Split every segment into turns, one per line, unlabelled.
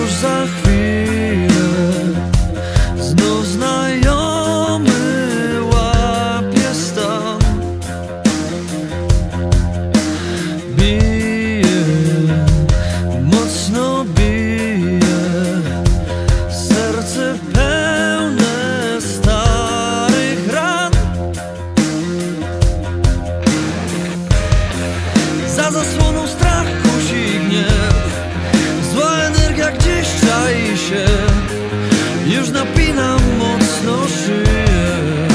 za chwilę znów znajomy łapie stan. Bije, mocno bije, serce pełne starych ran. Za zasłoną strach kusi gniew, zła energia gdzieś czai się, już napinam mocno szyję.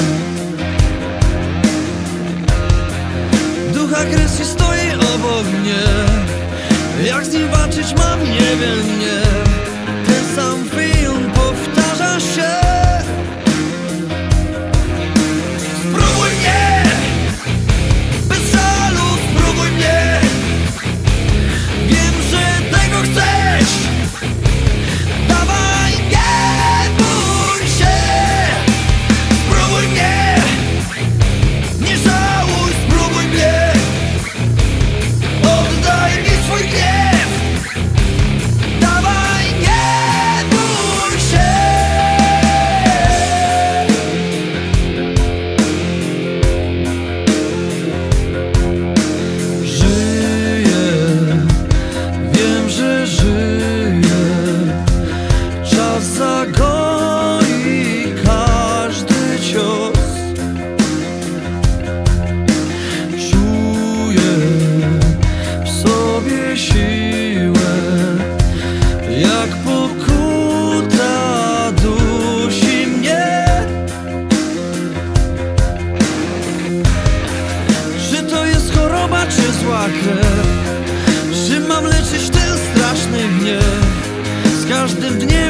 Duch agresji stoi obok mnie, jak z nim walczyć mam, nie wiem, nie. Ten sam film powtarza się. Spróbuj mnie, bez żalu spróbuj mnie. Wiem, że tego chcesz. Dawaj, nie bój się. Spróbuj mnie, nie żałuj, spróbuj mnie. Oddaj mi swój gniew. Dawaj, nie bój się. Żyję, wiem, że żyję. Czas zagoi każdy cios. Czuję w sobie siłę, jak pokuta dusi mnie. Czy to jest choroba, czy zła krew? Czy mam leczyć ten straszny gniew? Z każdym dniem